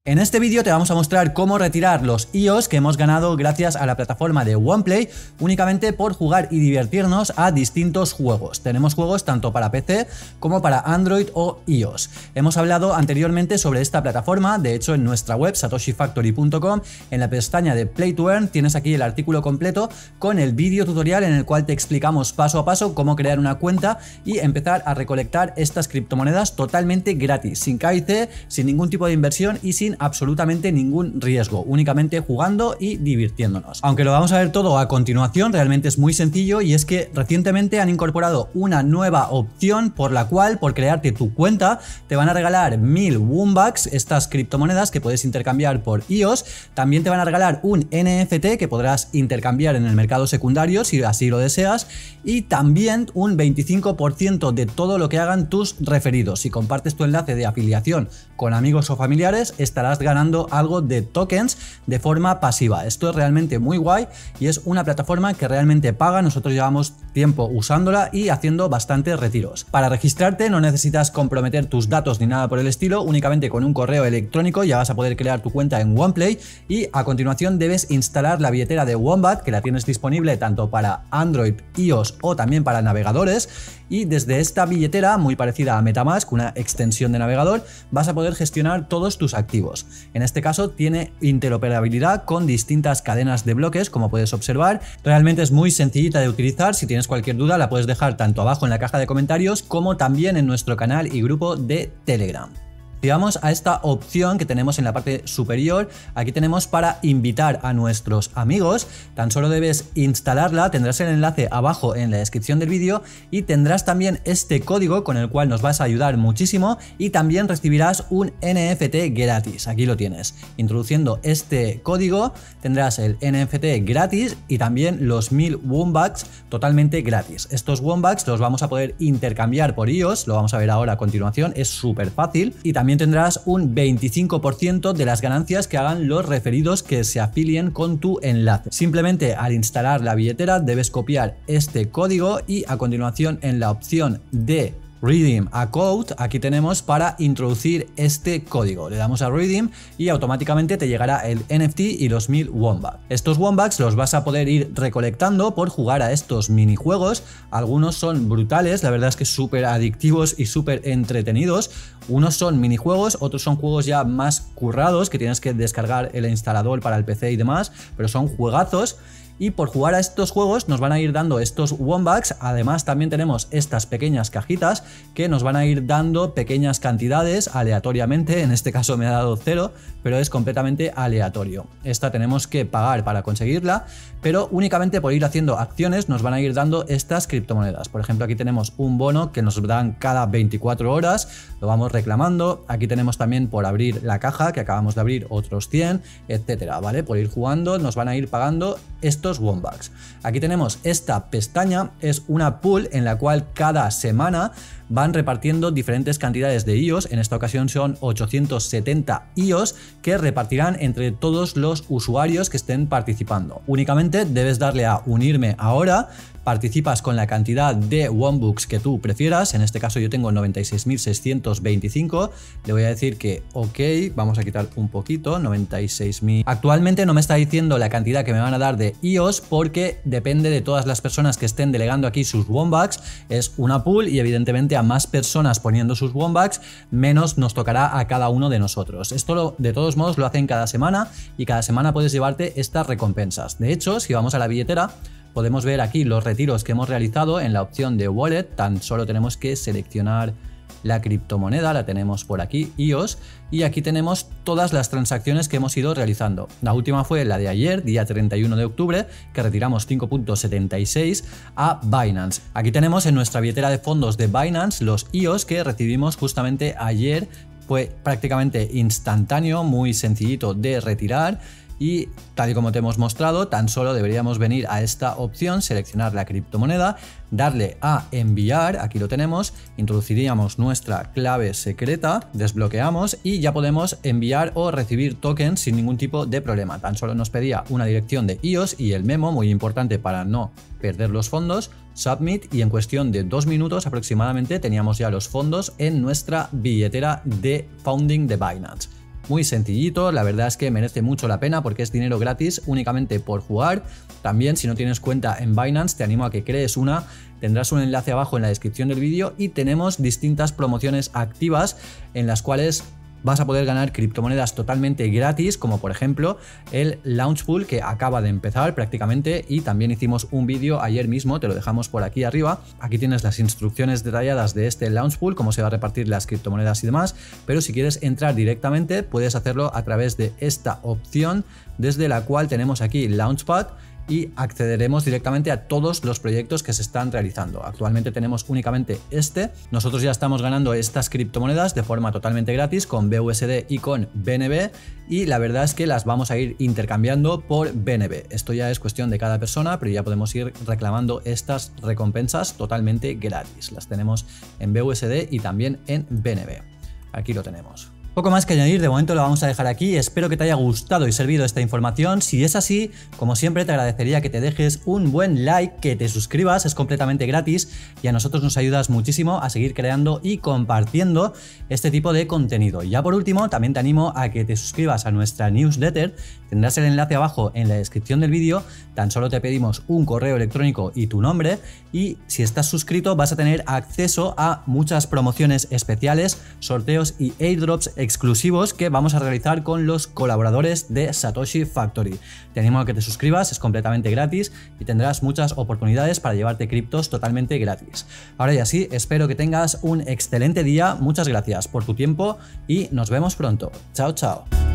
En este vídeo te vamos a mostrar cómo retirar los IOs que hemos ganado gracias a la plataforma de OnePlay únicamente por jugar y divertirnos a distintos juegos. Tenemos juegos tanto para PC como para Android o iOS. Hemos hablado anteriormente sobre esta plataforma, de hecho en nuestra web satoshifactory.com, en la pestaña de Play to Earn tienes aquí el artículo completo con el vídeo tutorial en el cual te explicamos paso a paso cómo crear una cuenta y empezar a recolectar estas criptomonedas totalmente gratis, sin KIC, sin ningún tipo de inversión y sin absolutamente ningún riesgo, únicamente jugando y divirtiéndonos. Aunque lo vamos a ver todo a continuación, realmente es muy sencillo y es que recientemente han incorporado una nueva opción por la cual, por crearte tu cuenta, te van a regalar 1000 Wumbucks, estas criptomonedas que puedes intercambiar por IOS. También te van a regalar un NFT que podrás intercambiar en el mercado secundario si así lo deseas, y también un 25% de todo lo que hagan tus referidos. Si compartes tu enlace de afiliación con amigos o familiares, estarás ganando algo de tokens de forma pasiva. Esto es realmente muy guay y es una plataforma que realmente paga. Nosotros llevamos tiempo usándola y haciendo bastantes retiros. Para registrarte no necesitas comprometer tus datos ni nada por el estilo, únicamente con un correo electrónico ya vas a poder crear tu cuenta en OnePlay y a continuación debes instalar la billetera de Wombat, que la tienes disponible tanto para Android, iOS o también para navegadores, y desde esta billetera, muy parecida a MetaMask, una extensión de navegador, vas a poder gestionar todos tus activos. En este caso tiene interoperabilidad con distintas cadenas de bloques, como puedes observar. Realmente es muy sencillita de utilizar. Si tienes cualquier duda la puedes dejar tanto abajo en la caja de comentarios como también en nuestro canal y grupo de Telegram. Si vamos a esta opción que tenemos en la parte superior, aquí tenemos para invitar a nuestros amigos. Tan solo debes instalarla, tendrás el enlace abajo en la descripción del vídeo y tendrás también este código con el cual nos vas a ayudar muchísimo y también recibirás un NFT gratis. Aquí lo tienes. Introduciendo este código tendrás el NFT gratis y también los 1000 Wumbucks totalmente gratis. Estos Wumbucks los vamos a poder intercambiar por IOS, lo vamos a ver ahora a continuación, es súper fácil, y también tendrás un 25% de las ganancias que hagan los referidos que se afilien con tu enlace. Simplemente al instalar la billetera debes copiar este código y a continuación en la opción de Redeem a Code, aquí tenemos para introducir este código. Le damos a Redeem y automáticamente te llegará el NFT y los 1000 Wumbucks. Estos Wumbucks los vas a poder ir recolectando por jugar a estos minijuegos. Algunos son brutales, la verdad es que súper adictivos y súper entretenidos. Unos son minijuegos, otros son juegos ya más currados que tienes que descargar el instalador para el PC y demás, pero son juegazos. Y por jugar a estos juegos nos van a ir dando estos Wumbucks. Además también tenemos estas pequeñas cajitas que nos van a ir dando pequeñas cantidades aleatoriamente. En este caso me ha dado 0, pero es completamente aleatorio. Esta tenemos que pagar para conseguirla, pero únicamente por ir haciendo acciones nos van a ir dando estas criptomonedas. Por ejemplo, aquí tenemos un bono que nos dan cada 24 horas, lo vamos reclamando. Aquí tenemos también por abrir la caja, que acabamos de abrir, otros 100, etcétera, ¿vale? Por ir jugando nos van a ir pagando estos Wumbucks. Aquí tenemos esta pestaña, es una pool en la cual cada semana van repartiendo diferentes cantidades de IOS. En esta ocasión son 870 IOS que repartirán entre todos los usuarios que estén participando. Únicamente debes darle a unirme ahora, participas con la cantidad de Wumbucks que tú prefieras. En este caso yo tengo 96.625, le voy a decir que ok, vamos a quitar un poquito, 96.000. Actualmente no me está diciendo la cantidad que me van a dar de IOS porque depende de todas las personas que estén delegando aquí sus Wumbucks. Es una pool y evidentemente a más personas poniendo sus Wumbucks, menos nos tocará a cada uno de nosotros. Esto de todos modos lo hacen cada semana y cada semana puedes llevarte estas recompensas. De hecho, si vamos a la billetera, podemos ver aquí los retiros que hemos realizado en la opción de Wallet. Tan solo tenemos que seleccionar la criptomoneda, la tenemos por aquí, IOS, y aquí tenemos todas las transacciones que hemos ido realizando. La última fue la de ayer, día 31 de octubre, que retiramos 5.76 a Binance. Aquí tenemos en nuestra billetera de fondos de Binance los IOS que recibimos justamente ayer. Fue prácticamente instantáneo, muy sencillito de retirar. Y tal y como te hemos mostrado, tan solo deberíamos venir a esta opción, seleccionar la criptomoneda, darle a enviar, aquí lo tenemos, introduciríamos nuestra clave secreta, desbloqueamos y ya podemos enviar o recibir tokens sin ningún tipo de problema. Tan solo nos pedía una dirección de IOS y el memo, muy importante para no perder los fondos, submit, y en cuestión de 2 minutos aproximadamente teníamos ya los fondos en nuestra billetera de founding de Binance. muy sencillito, la verdad es que merece mucho la pena porque es dinero gratis únicamente por jugar. También si no tienes cuenta en Binance te animo a que crees una, tendrás un enlace abajo en la descripción del vídeo y tenemos distintas promociones activas en las cuales vas a poder ganar criptomonedas totalmente gratis, como por ejemplo el Launch Pool que acaba de empezar prácticamente, y también hicimos un vídeo ayer mismo, te lo dejamos por aquí arriba. Aquí tienes las instrucciones detalladas de este Launch Pool, cómo se va a repartir las criptomonedas y demás, pero si quieres entrar directamente puedes hacerlo a través de esta opción, desde la cual tenemos aquí Launchpad, y accederemos directamente a todos los proyectos que se están realizando. Actualmente tenemos únicamente este. Nosotros ya estamos ganando estas criptomonedas de forma totalmente gratis con BUSD y con BNB, y la verdad es que las vamos a ir intercambiando por BNB. Esto ya es cuestión de cada persona, pero ya podemos ir reclamando estas recompensas totalmente gratis. Las tenemos en BUSD y también en BNB. Aquí lo tenemos. Poco más que añadir, de momento lo vamos a dejar aquí. Espero que te haya gustado y servido esta información. Si es así, como siempre te agradecería que te dejes un buen like, que te suscribas, es completamente gratis y a nosotros nos ayudas muchísimo a seguir creando y compartiendo este tipo de contenido. Y ya por último, también te animo a que te suscribas a nuestra newsletter. Tendrás el enlace abajo en la descripción del vídeo. Tan solo te pedimos un correo electrónico y tu nombre, y si estás suscrito vas a tener acceso a muchas promociones especiales, sorteos y airdrops exclusivos que vamos a realizar con los colaboradores de Satoshi Factory. Te animo a que te suscribas, es completamente gratis y tendrás muchas oportunidades para llevarte criptos totalmente gratis. Ahora ya sí, espero que tengas un excelente día, muchas gracias por tu tiempo y nos vemos pronto. Chao, chao.